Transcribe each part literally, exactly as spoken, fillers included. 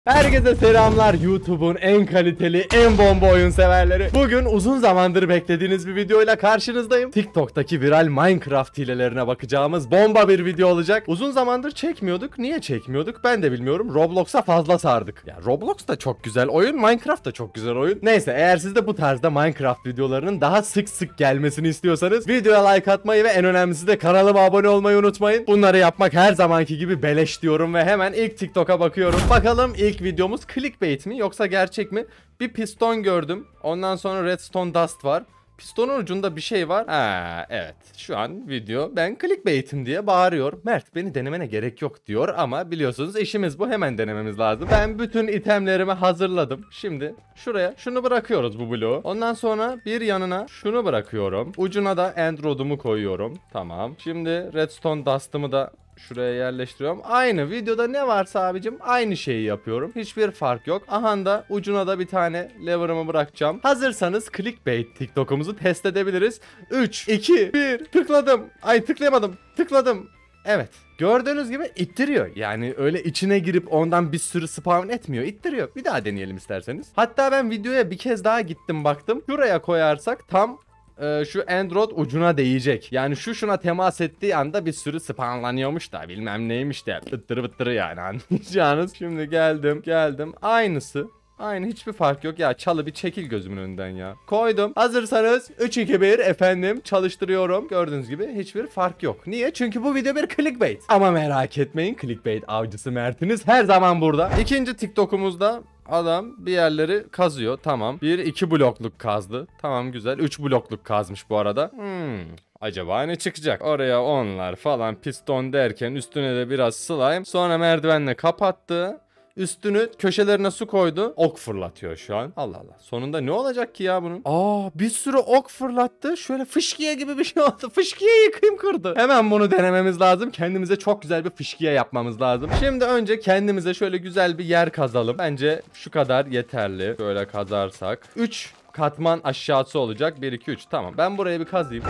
Herkese selamlar YouTube'un en kaliteli, en bomba oyun severleri. Bugün uzun zamandır beklediğiniz bir videoyla karşınızdayım. TikTok'taki viral Minecraft hilelerine bakacağımız bomba bir video olacak. Uzun zamandır çekmiyorduk. Niye çekmiyorduk ben de bilmiyorum. Roblox'a fazla sardık. Ya Roblox da çok güzel oyun, Minecraft da çok güzel oyun. Neyse, eğer siz de bu tarzda Minecraft videolarının daha sık sık gelmesini istiyorsanız videoya like atmayı ve en önemlisi de kanalıma abone olmayı unutmayın. Bunları yapmak her zamanki gibi beleş diyorum ve hemen ilk TikTok'a bakıyorum. Bakalım ilk İlk videomuz clickbait mi yoksa gerçek mi? Bir piston gördüm. Ondan sonra redstone dust var. Pistonun ucunda bir şey var. Ha, evet. Şu an video ben clickbait'im diye bağırıyor. Mert beni denemene gerek yok diyor ama biliyorsunuz işimiz bu. Hemen denememiz lazım. Ben bütün itemlerimi hazırladım. Şimdi şuraya şunu bırakıyoruz, bu bloğu. Ondan sonra bir yanına şunu bırakıyorum. Ucuna da end rod'umu koyuyorum. Tamam. Şimdi redstone dust'ımı da şuraya yerleştiriyorum. Aynı videoda ne varsa abicim aynı şeyi yapıyorum. Hiçbir fark yok. Aha da ucuna da bir tane lever'ımı bırakacağım. Hazırsanız clickbait TikTok'umuzu test edebiliriz. üç, iki, bir. Tıkladım. Ay tıklayamadım. Tıkladım. Evet. Gördüğünüz gibi ittiriyor. Yani öyle içine girip ondan bir sürü spawn etmiyor. İttiriyor. Bir daha deneyelim isterseniz. Hatta ben videoya bir kez daha gittim baktım. Şuraya koyarsak tam Ee, şu end rod ucuna değecek. Yani şu şuna temas ettiği anda bir sürü spawnlanıyormuş da bilmem neymiş de bıttırı bıttırı yani anlayacağınız. Şimdi geldim geldim aynısı. Aynı, hiçbir fark yok ya. Çalı bir çekil gözümün önünden ya. Koydum. Hazırsanız üç iki bir efendim çalıştırıyorum. Gördüğünüz gibi hiçbir fark yok. Niye? Çünkü bu video bir clickbait. Ama merak etmeyin, clickbait avcısı Mert'iniz her zaman burada. İkinci TikTok'umuzda adam bir yerleri kazıyor. Tamam. Bir iki blokluk kazdı. Tamam, güzel. üç blokluk kazmış bu arada. Hmm. Acaba ne çıkacak? Oraya onlar falan piston derken üstüne de biraz slime. Sonra merdivenle kapattı. Üstünü köşelerine su koydu. Ok fırlatıyor şu an. Allah Allah. Sonunda ne olacak ki ya bunun? Aa, bir sürü ok fırlattı. Şöyle fışkiye gibi bir şey oldu. Fışkiye yıkayım kırdı. Hemen bunu denememiz lazım. Kendimize çok güzel bir fışkiye yapmamız lazım. Şimdi önce kendimize şöyle güzel bir yer kazalım. Bence şu kadar yeterli. Şöyle kazarsak. üç katman aşağısı olacak. bir iki üç. Tamam. Ben buraya bir kazayım.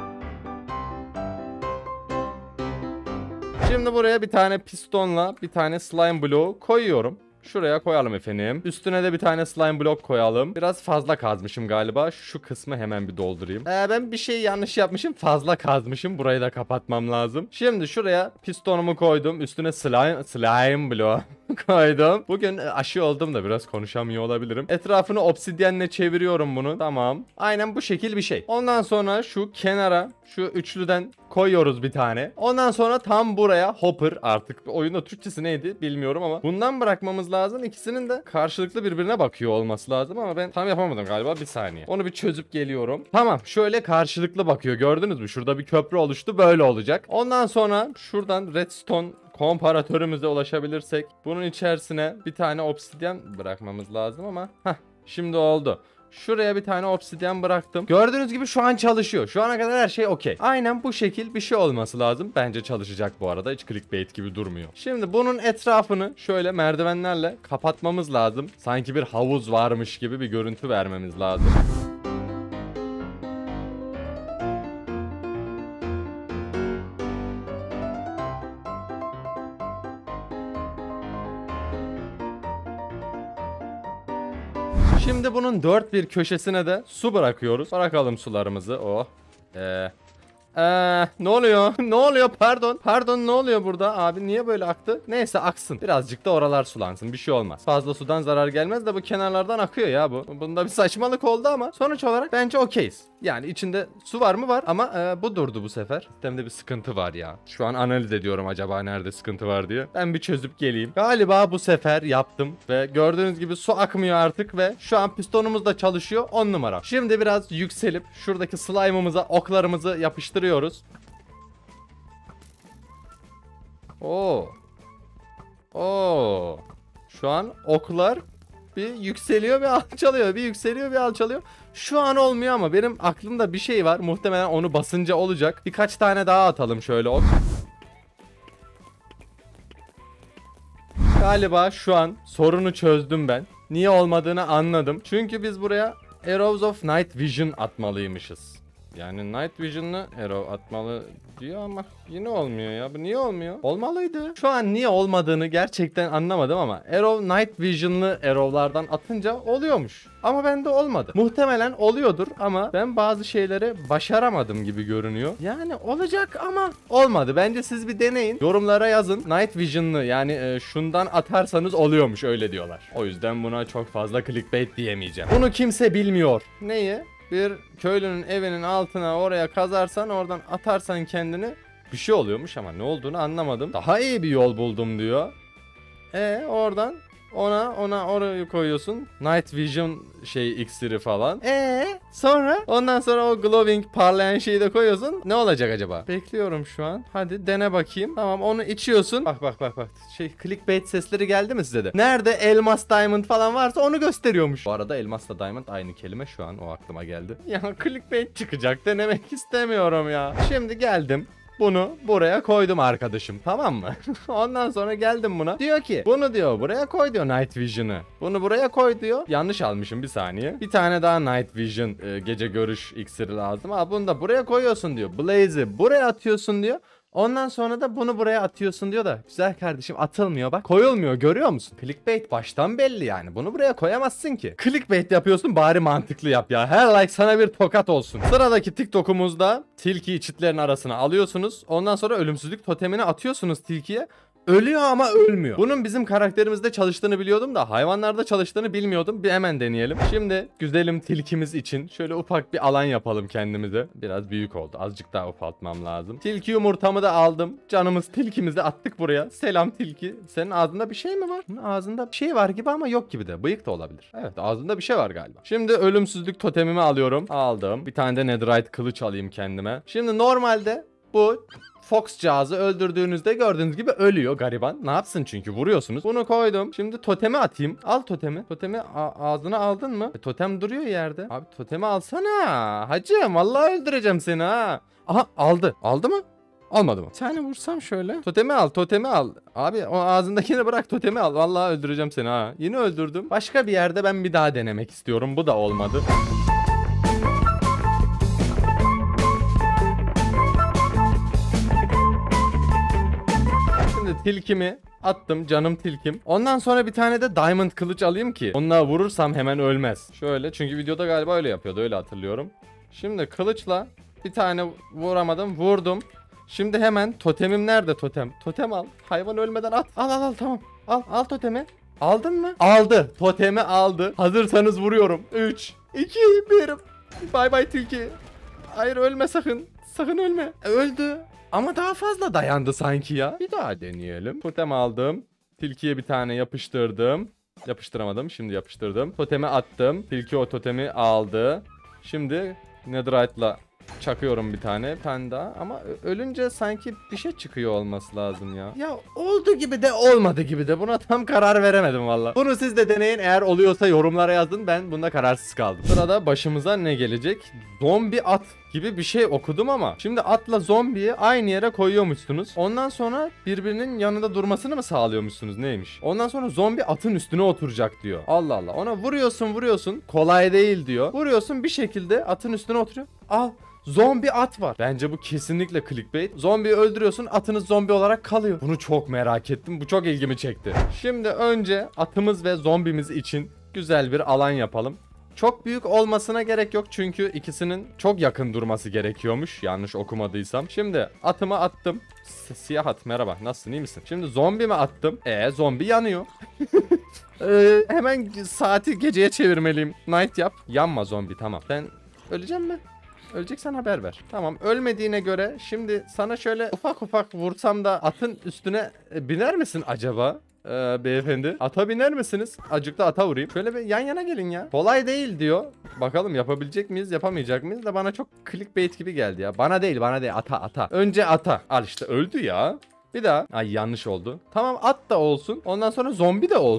Şimdi buraya bir tane pistonla bir tane slime bloğu koyuyorum. Şuraya koyalım efendim. Üstüne de bir tane slime blok koyalım. Biraz fazla kazmışım galiba. Şu kısmı hemen bir doldurayım. Ee, ben bir şey yanlış yapmışım. Fazla kazmışım. Burayı da kapatmam lazım. Şimdi şuraya pistonumu koydum. Üstüne slime, slime bloğu koydum. Bugün aşı oldum da biraz konuşamıyor olabilirim. Etrafını obsidyenle çeviriyorum bunu. Tamam. Aynen bu şekil bir şey. Ondan sonra şu kenara şu üçlüden koyuyoruz bir tane. Ondan sonra tam buraya hopper, artık oyunda Türkçesi neydi bilmiyorum ama bundan bırakmamız lazım. İkisinin de karşılıklı birbirine bakıyor olması lazım ama ben tam yapamadım galiba, bir saniye. Onu bir çözüp geliyorum. Tamam, şöyle karşılıklı bakıyor, gördünüz mü? Şurada bir köprü oluştu, böyle olacak. Ondan sonra şuradan redstone komparatörümüze ulaşabilirsek bunun içerisine bir tane obsidyen bırakmamız lazım ama heh, şimdi oldu. Şuraya bir tane obsidyen bıraktım. Gördüğünüz gibi şu an çalışıyor. Şu ana kadar her şey okey. Aynen bu şekil bir şey olması lazım. Bence çalışacak bu arada. Hiç clickbait gibi durmuyor. Şimdi bunun etrafını şöyle merdivenlerle kapatmamız lazım. Sanki bir havuz varmış gibi bir görüntü vermemiz lazım. Şimdi bunun dört bir köşesine de su bırakıyoruz. Bırakalım sularımızı. Oh. Eee. Eee ne oluyor? Ne oluyor? Pardon. Pardon, ne oluyor burada? Abi niye böyle aktı? Neyse aksın. Birazcık da oralar sulansın. Bir şey olmaz. Fazla sudan zarar gelmez de bu kenarlardan akıyor ya bu. Bunda bir saçmalık oldu ama sonuç olarak bence okeyiz. Yani içinde su var mı? Var ama e, bu durdu bu sefer. Sistemde bir sıkıntı var ya. Şu an analiz ediyorum acaba nerede sıkıntı var diye. Ben bir çözüp geleyim. Galiba bu sefer yaptım ve gördüğünüz gibi su akmıyor artık ve şu an pistonumuz da çalışıyor. on numara. Şimdi biraz yükselip şuradaki slime'ımıza oklarımızı yapıştırıyoruz. Oo. Oo. Şu an oklar bir yükseliyor bir alçalıyor, bir yükseliyor bir alçalıyor. Şu an olmuyor ama benim aklımda bir şey var. Muhtemelen onu basınca olacak. Birkaç tane daha atalım şöyle ok. Galiba şu an sorunu çözdüm ben. Niye olmadığını anladım. Çünkü biz buraya Arrows of Night Vision atmalıymışız. Yani Night Vision'lı arrow atmalı diyor ama yine olmuyor ya. Bu niye olmuyor? Olmalıydı. Şu an niye olmadığını gerçekten anlamadım ama arrow Night Vision'lı arrow'lardan atınca oluyormuş. Ama bende olmadı. Muhtemelen oluyordur ama ben bazı şeyleri başaramadım gibi görünüyor. Yani olacak ama olmadı. Bence siz bir deneyin. Yorumlara yazın. Night Vision'lı yani e, şundan atarsanız oluyormuş öyle diyorlar. O yüzden buna çok fazla clickbait diyemeyeceğim. Bunu kimse bilmiyor. Neyi? Bir köylünün evinin altına oraya kazarsan oradan atarsan kendini bir şey oluyormuş ama ne olduğunu anlamadım. Daha iyi bir yol buldum diyor. E oradan ona ona orayı koyuyorsun. Night Vision şey iksiri falan. E sonra ondan sonra o glowing parlayan şeyi de koyuyorsun. Ne olacak acaba? Bekliyorum şu an. Hadi dene bakayım. Tamam onu içiyorsun. Bak bak bak bak. Şey clickbait sesleri geldi mi size de? Nerede elmas diamond falan varsa onu gösteriyormuş. Bu arada elmasla diamond aynı kelime, şu an o aklıma geldi. Ya clickbait çıkacak, denemek istemiyorum ya. Şimdi geldim. Bunu buraya koydum arkadaşım, tamam mı? Ondan sonra geldim buna. Diyor ki bunu diyor buraya koy diyor Night Vision'ı. Bunu buraya koy diyor. Yanlış almışım bir saniye. Bir tane daha Night Vision e, gece görüş iksiri lazım. Al bunu da buraya koyuyorsun diyor. Blaze'i buraya atıyorsun diyor. Ondan sonra da bunu buraya atıyorsun diyor da güzel kardeşim atılmıyor bak. Koyulmuyor, görüyor musun? Clickbait baştan belli yani. Bunu buraya koyamazsın ki. Clickbait yapıyorsun, bari mantıklı yap ya. Her like sana bir tokat olsun. Sıradaki TikTok'umuzda tilkiyi çitlerin arasına alıyorsunuz. Ondan sonra ölümsüzlük totemini atıyorsunuz tilkiye. Ölüyor ama ölmüyor. Bunun bizim karakterimizde çalıştığını biliyordum da hayvanlarda çalıştığını bilmiyordum. Bir hemen deneyelim. Şimdi güzelim tilkimiz için şöyle ufak bir alan yapalım kendimize. Biraz büyük oldu. Azıcık daha ufaltmam lazım. Tilki yumurtamı da aldım. Canımız tilkimizi attık buraya. Selam tilki. Senin ağzında bir şey mi var? Ağzında bir şey var gibi ama yok gibi de. Bıyık da olabilir. Evet, ağzında bir şey var galiba. Şimdi ölümsüzlük totemimi alıyorum. Aldım. Bir tane de netherite kılıç alayım kendime. Şimdi normalde bu Foxcağızı öldürdüğünüzde gördüğünüz gibi ölüyor gariban. Ne yapsın çünkü vuruyorsunuz. Bunu koydum. Şimdi totemi atayım. Al totemi. Totemi ağzına aldın mı? E, totem duruyor yerde. Abi totemi alsana. Hacım vallahi öldüreceğim seni ha. Aha aldı. Aldı mı? Almadı mı? Seni vursam şöyle. Totemi al, totemi al. Abi o ağzındakini bırak, totemi al. Vallahi öldüreceğim seni ha. Yine öldürdüm. Başka bir yerde ben bir daha denemek istiyorum. Bu da olmadı. Tilkimi attım, canım tilkim. Ondan sonra bir tane de diamond kılıç alayım ki onunla vurursam hemen ölmez. Şöyle, çünkü videoda galiba öyle yapıyordu, öyle hatırlıyorum. Şimdi kılıçla bir tane vuramadım, vurdum. Şimdi hemen totemim nerede totem? Totem al. Hayvan ölmeden at. Al al al tamam. Al al totemi. Aldın mı? Aldı. Totemi aldı. Hazırsanız vuruyorum. üç, iki, bir. Bay bay tilki. Hayır ölme sakın. Sakın ölme. E, öldü. Ama daha fazla dayandı sanki ya. Bir daha deneyelim. Totem aldım. Tilkiye bir tane yapıştırdım. Yapıştıramadım. Şimdi yapıştırdım. Totemi attım. Tilki o totemi aldı. Şimdi netherite'la çakıyorum bir tane. Bir tane daha. Ama ölünce sanki bir şey çıkıyor olması lazım ya. Ya oldu gibi de olmadı gibi de. Buna tam karar veremedim valla. Bunu siz de deneyin. Eğer oluyorsa yorumlara yazın. Ben bunda kararsız kaldım. Sırada başımıza ne gelecek? Zombi at gibi bir şey okudum ama şimdi atla zombiyi aynı yere koyuyormuşsunuz. Ondan sonra birbirinin yanında durmasını mı sağlıyormuşsunuz, neymiş? Ondan sonra zombi atın üstüne oturacak diyor. Allah Allah. Ona vuruyorsun vuruyorsun. Kolay değil diyor. Vuruyorsun bir şekilde atın üstüne oturuyor. Al. Zombi at var. Bence bu kesinlikle clickbait. Zombiyi öldürüyorsun, atınız zombi olarak kalıyor. Bunu çok merak ettim. Bu çok ilgimi çekti. Şimdi önce atımız ve zombimiz için güzel bir alan yapalım. Çok büyük olmasına gerek yok çünkü ikisinin çok yakın durması gerekiyormuş, yanlış okumadıysam. Şimdi atımı attım. S siyah at merhaba, nasılsın, iyi misin? Şimdi zombimi attım. E zombi yanıyor. ee, hemen saati geceye çevirmeliyim. Night yap. Yanma zombi, tamam. Sen öleceksin mi? Öleceksen haber ver. Tamam, ölmediğine göre şimdi sana şöyle ufak ufak vursam da atın üstüne biner misin acaba? Ee, beyefendi ata biner misiniz? Acıkta ata vurayım. Şöyle bir yan yana gelin ya. Kolay değil diyor. Bakalım yapabilecek miyiz, yapamayacak mıyız da bana çok clickbait gibi geldi ya. Bana değil bana değil ata ata. Önce ata. Al işte öldü ya. Bir daha. Ay yanlış oldu. Tamam at da olsun. Ondan sonra zombi de olsun.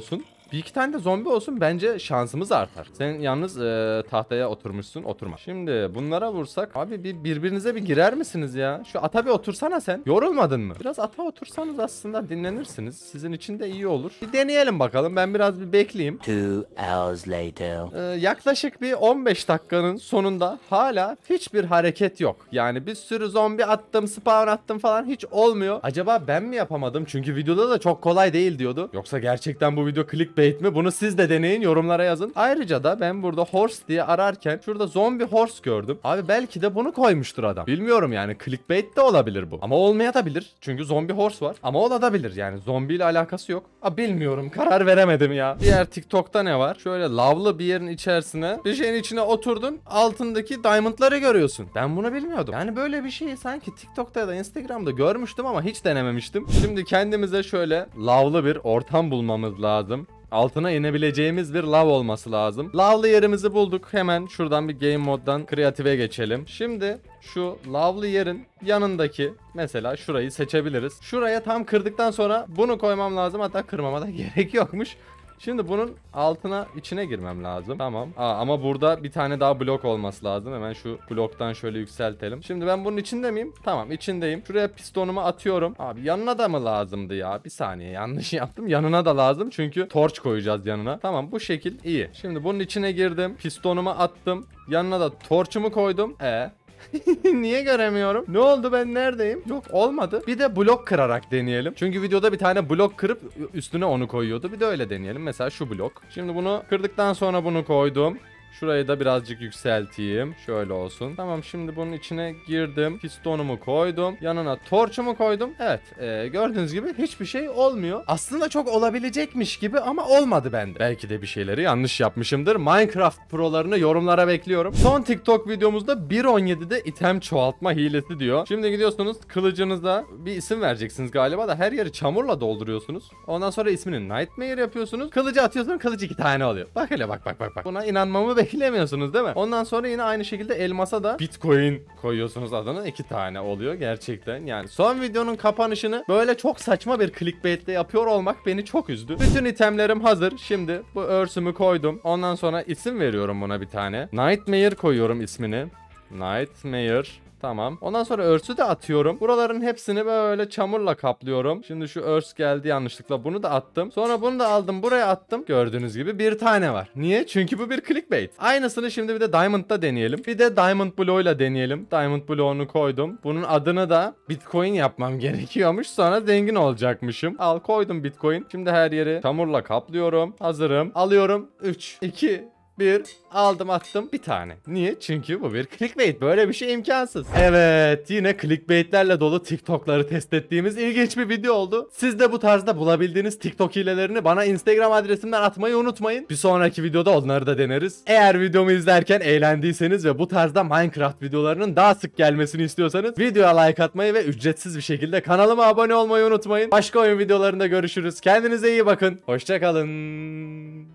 Bir iki tane de zombi olsun, bence şansımız artar. Sen yalnız e, tahtaya oturmuşsun, oturma. Şimdi bunlara vursak abi, bir birbirinize bir girer misiniz ya? Şu ata bir otursana sen. Yorulmadın mı? Biraz ata otursanız aslında dinlenirsiniz. Sizin için de iyi olur. Bir deneyelim bakalım. Ben biraz bir bekleyeyim. Two hours later. Ee, yaklaşık bir on beş dakikanın sonunda hala hiçbir hareket yok. Yani bir sürü zombi attım, spawn attım falan, hiç olmuyor. Acaba ben mi yapamadım? Çünkü videoda da çok kolay değil diyordu. Yoksa gerçekten bu video clickbait mi? Bunu siz de deneyin, yorumlara yazın. Ayrıca da ben burada horse diye ararken şurada zombi horse gördüm. Abi belki de bunu koymuştur adam. Bilmiyorum yani, clickbait de olabilir bu. Ama olmayabilir. Çünkü zombi horse var. Ama olabilir yani, zombiyle alakası yok. Aa, bilmiyorum, karar veremedim ya. Diğer TikTok'ta ne var? Şöyle lavlı bir yerin içerisine, bir şeyin içine oturdun, altındaki diamondları görüyorsun. Ben bunu bilmiyordum. Yani böyle bir şeyi sanki TikTok'ta ya da Instagram'da görmüştüm ama hiç denememiştim. Şimdi kendimize şöyle lavlı bir ortam bulmamız lazım. Altına inebileceğimiz bir lav olması lazım. Lavlı yerimizi bulduk. Hemen şuradan bir game moddan kreatife geçelim. Şimdi şu lavlı yerin yanındaki mesela şurayı seçebiliriz. Şuraya tam kırdıktan sonra bunu koymam lazım. Hatta kırmama da gerek yokmuş. Şimdi bunun altına, içine girmem lazım. Tamam. Aa, ama burada bir tane daha blok olması lazım. Hemen şu bloktan şöyle yükseltelim. Şimdi ben bunun içinde miyim? Tamam, içindeyim. Şuraya pistonumu atıyorum. Abi yanına da mı lazımdı ya? Bir saniye, yanlış yaptım. Yanına da lazım çünkü torç koyacağız yanına. Tamam, bu şekil iyi. Şimdi bunun içine girdim. Pistonumu attım. Yanına da torçumu koydum. E niye göremiyorum? Ne oldu, ben neredeyim? Yok, olmadı. Bir de blok kırarak deneyelim. Çünkü videoda bir tane blok kırıp üstüne onu koyuyordu. Bir de öyle deneyelim. Mesela şu blok. Şimdi bunu kırdıktan sonra bunu koydum. Şurayı da birazcık yükselteyim. Şöyle olsun. Tamam, şimdi bunun içine girdim. Pistonumu koydum. Yanına torçumu koydum. Evet, e, gördüğünüz gibi hiçbir şey olmuyor. Aslında çok olabilecekmiş gibi ama olmadı bende. Belki de bir şeyleri yanlış yapmışımdır. Minecraft prolarını yorumlara bekliyorum. Son TikTok videomuzda bir nokta on yedide item çoğaltma hilesi diyor. Şimdi gidiyorsunuz, kılıcınıza bir isim vereceksiniz galiba da her yeri çamurla dolduruyorsunuz. Ondan sonra ismini Nightmare yapıyorsunuz. Kılıcı atıyorsunuz, kılıç iki tane oluyor. Bak hele, bak bak bak bak. Buna inanmamı beklemiyorsunuz değil mi? Ondan sonra yine aynı şekilde elmasa da Bitcoin koyuyorsunuz adına, iki tane oluyor gerçekten. Yani son videonun kapanışını böyle çok saçma bir clickbaitle yapıyor olmak beni çok üzdü. Bütün itemlerim hazır. Şimdi bu örsümü koydum. Ondan sonra isim veriyorum buna bir tane. Nightmare koyuyorum ismini. Nightmare. Tamam. Ondan sonra örsü de atıyorum. Buraların hepsini böyle çamurla kaplıyorum. Şimdi şu örs geldi yanlışlıkla. Bunu da attım. Sonra bunu da aldım, buraya attım. Gördüğünüz gibi bir tane var. Niye? Çünkü bu bir clickbait. Aynısını şimdi bir de Diamond'da deneyelim. Bir de Diamond Bloğ'uyla deneyelim. Diamond Bloğ'unu koydum. Bunun adını da Bitcoin yapmam gerekiyormuş. Sonra zengin olacakmışım. Al, koydum Bitcoin. Şimdi her yeri çamurla kaplıyorum. Hazırım. Alıyorum. üç, iki, bir, aldım, attım bir tane. Niye? Çünkü bu bir clickbait. Böyle bir şey imkansız. Evet, yine clickbaitlerle dolu TikTok'ları test ettiğimiz ilginç bir video oldu. Siz de bu tarzda bulabildiğiniz TikTok hilelerini bana Instagram adresimden atmayı unutmayın. Bir sonraki videoda onları da deneriz. Eğer videomu izlerken eğlendiyseniz ve bu tarzda Minecraft videolarının daha sık gelmesini istiyorsanız videoya like atmayı ve ücretsiz bir şekilde kanalıma abone olmayı unutmayın. Başka oyun videolarında görüşürüz. Kendinize iyi bakın. Hoşça kalın.